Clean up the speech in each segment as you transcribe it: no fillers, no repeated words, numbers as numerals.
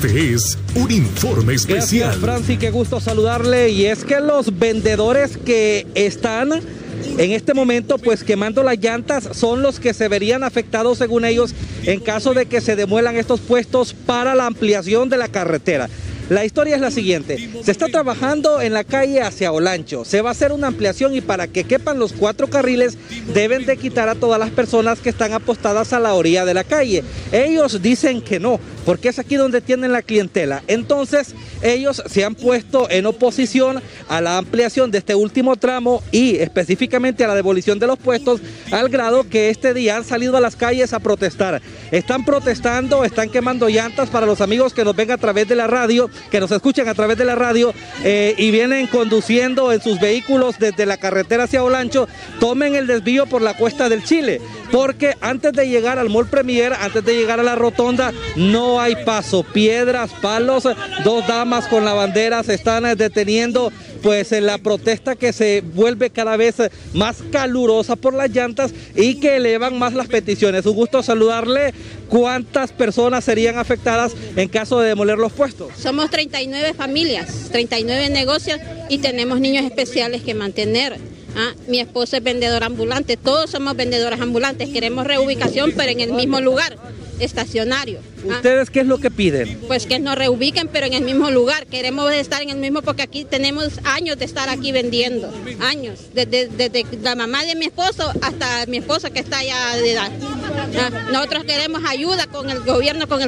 Este es un informe especial. Gracias, Francis, qué gusto saludarle. Y es que los vendedores que están en este momento pues quemando las llantas son los que se verían afectados, según ellos, en caso de que se demuelan estos puestos para la ampliación de la carretera. La historia es la siguiente: se está trabajando en la calle hacia Olancho, se va a hacer una ampliación y para que quepan los 4 carriles deben de quitar a todas las personas que están apostadas a la orilla de la calle. Ellos dicen que no, porque es aquí donde tienen la clientela. Entonces ellos se han puesto en oposición a la ampliación de este último tramo y específicamente a la demolición de los puestos, al grado que este día han salido a las calles a protestar. Están protestando, están quemando llantas. Para los amigos que nos ven a través de la radio, que nos escuchan a través de la radio y vienen conduciendo en sus vehículos desde la carretera hacia Olancho, tomen el desvío por la Cuesta del Chile, porque antes de llegar al Mall Premier, antes de llegar a la rotonda, no hay paso. Piedras, palos, 2 damas con la bandera se están deteniendo pues en la protesta que se vuelve cada vez más calurosa por las llantas y que elevan más las peticiones. Un gusto saludarle. ¿Cuántas personas serían afectadas en caso de demoler los puestos? Somos 39 familias, 39 negocios y tenemos niños especiales que mantener. Mi esposo es vendedor ambulante, todos somos vendedores ambulantes, queremos reubicación pero en el mismo lugar, estacionario. ¿Ustedes qué es lo que piden? Pues que nos reubiquen pero en el mismo lugar, queremos estar en el mismo porque aquí tenemos años de estar aquí vendiendo, años, desde la mamá de mi esposo hasta mi esposa que está allá de edad. Nosotros queremos ayuda con el gobierno, con el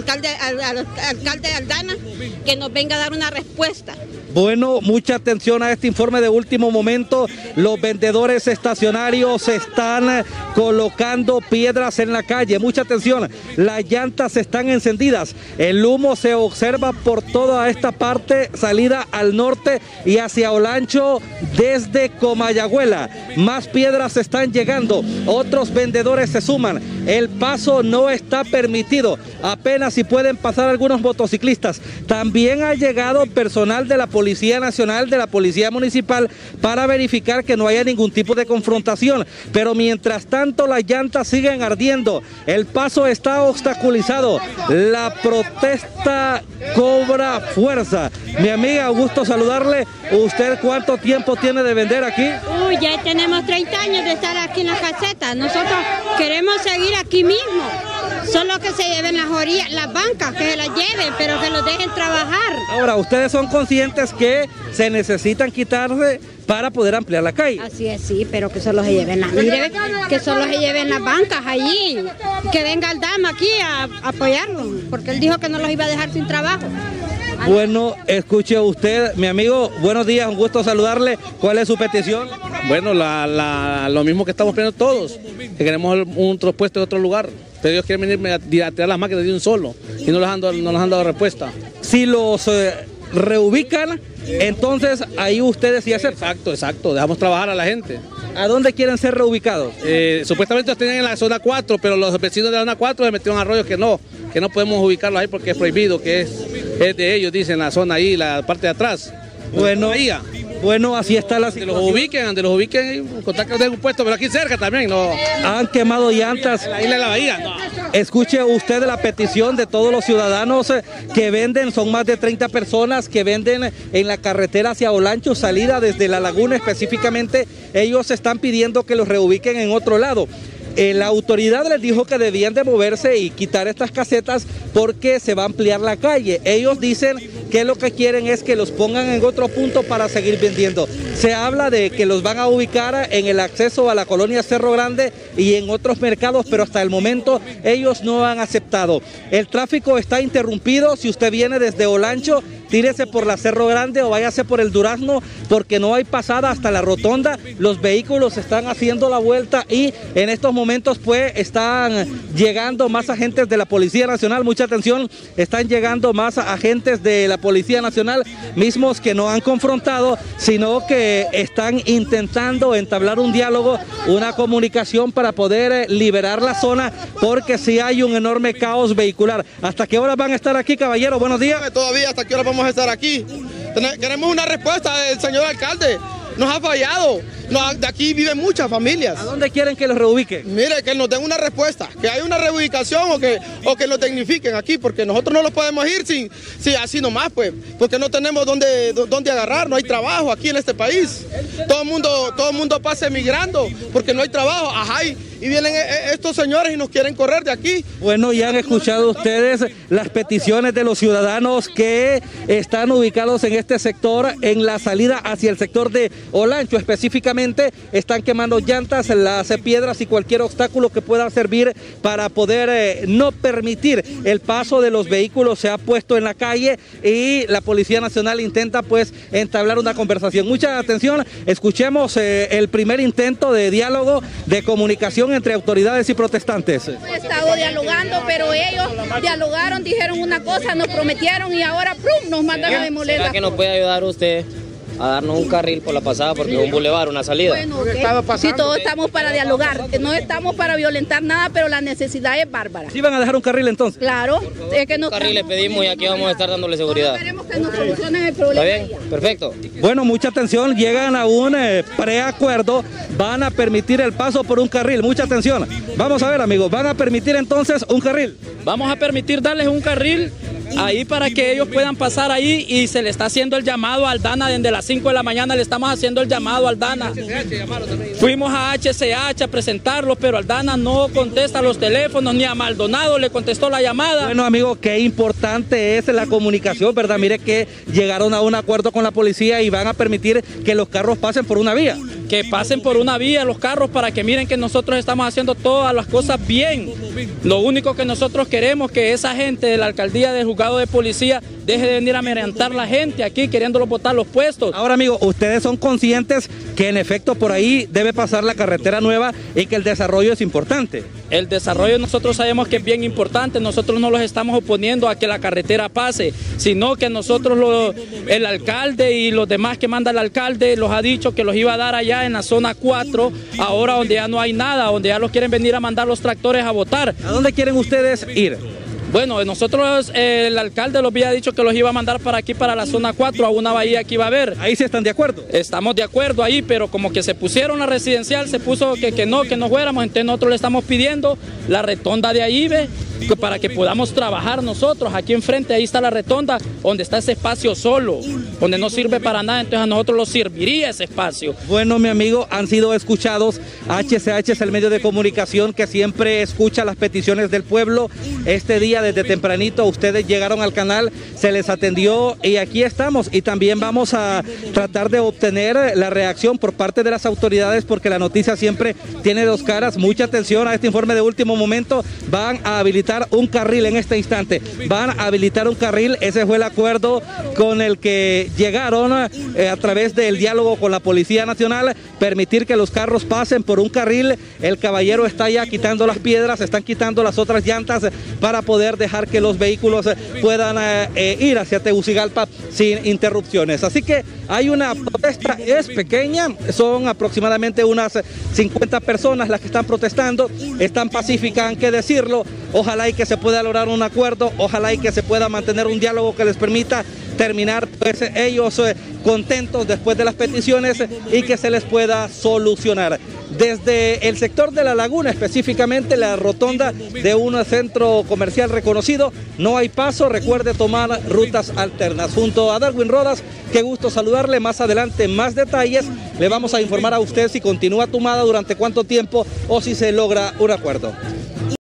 alcalde Aldana, que nos venga a dar una respuesta. Bueno, mucha atención a este informe de último momento. Los vendedores estacionarios están colocando piedras en la calle. Mucha atención, las llantas están encendidas. El humo se observa por toda esta parte, salida al norte y hacia Olancho desde Comayagüela. Más piedras están llegando, otros vendedores se suman. El paso no está permitido, apenas si pueden pasar algunos motociclistas. También ha llegado personal de la Policía Nacional, de la Policía Municipal, para verificar que no haya ningún tipo de confrontación. Pero mientras tanto las llantas siguen ardiendo, el paso está obstaculizado, la protesta cobra fuerza. Mi amiga, un gusto saludarle. ¿Usted cuánto tiempo tiene de vender aquí? Uy, ya tenemos 30 años de estar aquí en la caseta. Nosotros queremos seguir aquí mismo. Solo que se lleven las bancas, que se las lleven, pero que los dejen trabajar. Ahora, ustedes son conscientes que se necesitan quitarse para poder ampliar la calle. Así es, sí, pero que solo se lleven que solo se lleven las bancas allí. Que venga el dama aquí a apoyarlo, porque él dijo que no los iba a dejar sin trabajo. Bueno, escuche usted, mi amigo, buenos días, un gusto saludarle. ¿Cuál es su petición? Bueno, lo mismo que estamos pidiendo todos, que queremos otro puesto en otro lugar. Pero ellos quieren venirme a tirar las máquinas de un solo y no les han dado respuesta. Si los reubican, entonces ahí ustedes sí aceptan. Exacto, dejamos trabajar a la gente. ¿A dónde quieren ser reubicados? Supuestamente los tenían en la zona 4, pero los vecinos de la zona 4 se metieron a rollos que no podemos ubicarlos ahí porque es prohibido, que es de ellos, dicen, la zona ahí, la parte de atrás. Bueno, así está la situación. Donde los ubiquen, contacto de un puesto, pero aquí cerca también, no. Han quemado llantas. En la isla de la Bahía, no. Escuche usted la petición de todos los ciudadanos que venden, son más de 30 personas que venden en la carretera hacia Olancho, salida desde La Laguna específicamente. Ellos están pidiendo que los reubiquen en otro lado. La autoridad les dijo que debían de moverse y quitar estas casetas porque se va a ampliar la calle. Ellos dicen que lo que quieren es que los pongan en otro punto para seguir vendiendo. Se habla de que los van a ubicar en el acceso a la colonia Cerro Grande y en otros mercados, pero hasta el momento ellos no han aceptado. El tráfico está interrumpido. Si usted viene desde Olancho, tírese por la Cerro Grande o váyase por el Durazno, porque no hay pasada hasta la rotonda. Los vehículos están haciendo la vuelta y en estos momentos pues están llegando más agentes de la Policía Nacional. Mucha atención, están llegando más agentes de la Policía Nacional, mismos que no han confrontado, sino que están intentando entablar un diálogo, una comunicación para poder liberar la zona, porque sí hay un enorme caos vehicular. ¿Hasta qué hora van a estar aquí, caballero? Buenos días. Todavía, ¿hasta qué hora vamos a estar aquí? Queremos una respuesta del señor alcalde. Nos ha fallado. No, de aquí viven muchas familias. ¿A dónde quieren que los reubiquen? Mire, que nos den una respuesta, que haya una reubicación o que lo tecnifiquen aquí, porque nosotros no los podemos ir sin así nomás, pues, porque no tenemos dónde agarrar, no hay trabajo aquí en este país. Todo el mundo pasa emigrando porque no hay trabajo, ajá, y vienen estos señores y nos quieren correr de aquí. Bueno, ya han escuchado ustedes las peticiones de los ciudadanos que están ubicados en este sector, en la salida hacia el sector de Olancho específicamente. Están quemando llantas, las piedras y cualquier obstáculo que pueda servir para poder no permitir el paso de los vehículos. Se ha puesto en la calle y la Policía Nacional intenta pues entablar una conversación. Mucha atención, escuchemos el primer intento de diálogo, de comunicación entre autoridades y protestantes. He estado dialogando, pero ellos dialogaron, dijeron una cosa, nos prometieron y ahora ¡prum!, nos mandan a demoler. ¿Será que nos puede ayudar usted a darnos un carril por la pasada, porque es un bulevar, una salida? Bueno, sí, todos estamos para dialogar, no estamos para violentar nada, pero la necesidad es bárbara. ¿Sí van a dejar un carril entonces? Claro, es que un carril le pedimos y aquí vamos a estar dándole seguridad. Queremos que nos solucionen el problema. ¿Está bien? Perfecto. Bueno, mucha atención, llegan a un preacuerdo, van a permitir el paso por un carril. Mucha atención, vamos a ver, amigos, van a permitir entonces un carril. Vamos a permitir darles un carril ahí para que ellos puedan pasar ahí, y se le está haciendo el llamado a Aldana desde las 5 de la mañana, le estamos haciendo el llamado a Aldana. Fuimos a HCH a presentarlos, pero Aldana no contesta los teléfonos, ni a Maldonado le contestó la llamada. Bueno, amigo, qué importante es la comunicación, ¿verdad? Mire que llegaron a un acuerdo con la policía y van a permitir que los carros pasen por una vía. Que pasen por una vía los carros para que miren que nosotros estamos haciendo todas las cosas bien. Lo único que nosotros queremos es que esa gente de la alcaldía del juzgado de policía deje de venir a amedrentar la gente aquí queriéndolo botar los puestos. Ahora, amigo, ustedes son conscientes que en efecto por ahí debe pasar la carretera nueva y que el desarrollo es importante. El desarrollo nosotros sabemos que es bien importante, nosotros no los estamos oponiendo a que la carretera pase, sino que nosotros, el alcalde y los demás que manda el alcalde, los ha dicho que los iba a dar allá en la zona 4, ahora donde ya no hay nada, donde ya los quieren venir a mandar los tractores a botar. ¿A dónde quieren ustedes ir? Bueno, nosotros, el alcalde los había dicho que los iba a mandar para aquí, para la zona 4, a una bahía que iba a haber. ¿Ahí sí están de acuerdo? Estamos de acuerdo ahí, pero como que se pusieron la residencial, se puso que no fuéramos, entonces nosotros le estamos pidiendo la rotonda de ahí, para que podamos trabajar nosotros. Aquí enfrente, ahí está la rotonda, donde está ese espacio solo, donde no sirve para nada, entonces a nosotros nos serviría ese espacio. Bueno, mi amigo, han sido escuchados. HCH es el medio de comunicación que siempre escucha las peticiones del pueblo. Este día, desde tempranito, ustedes llegaron al canal, se les atendió y aquí estamos. Y también vamos a tratar de obtener la reacción por parte de las autoridades, porque la noticia siempre tiene dos caras. Mucha atención a este informe de último momento. Van a habilitar un carril en este instante, van a habilitar un carril. Ese fue el acuerdo con el que llegaron a través del diálogo con la Policía Nacional, permitir que los carros pasen por un carril. El caballero está ya quitando las piedras, están quitando las otras llantas para poder dejar que los vehículos puedan ir hacia Tegucigalpa sin interrupciones. Así que hay una protesta, es pequeña, son aproximadamente unas 50 personas las que están protestando, están pacíficas, hay que decirlo. Ojalá y que se pueda lograr un acuerdo, ojalá y que se pueda mantener un diálogo que les permita terminar pues, ellos contentos después de las peticiones y que se les pueda solucionar. Desde el sector de la laguna, específicamente la rotonda de un centro comercial reconocido, no hay paso. Recuerde tomar rutas alternas. Junto a Darwin Rodas, qué gusto saludarle. Más adelante, más detalles. Le vamos a informar a usted si continúa tomada, durante cuánto tiempo o si se logra un acuerdo.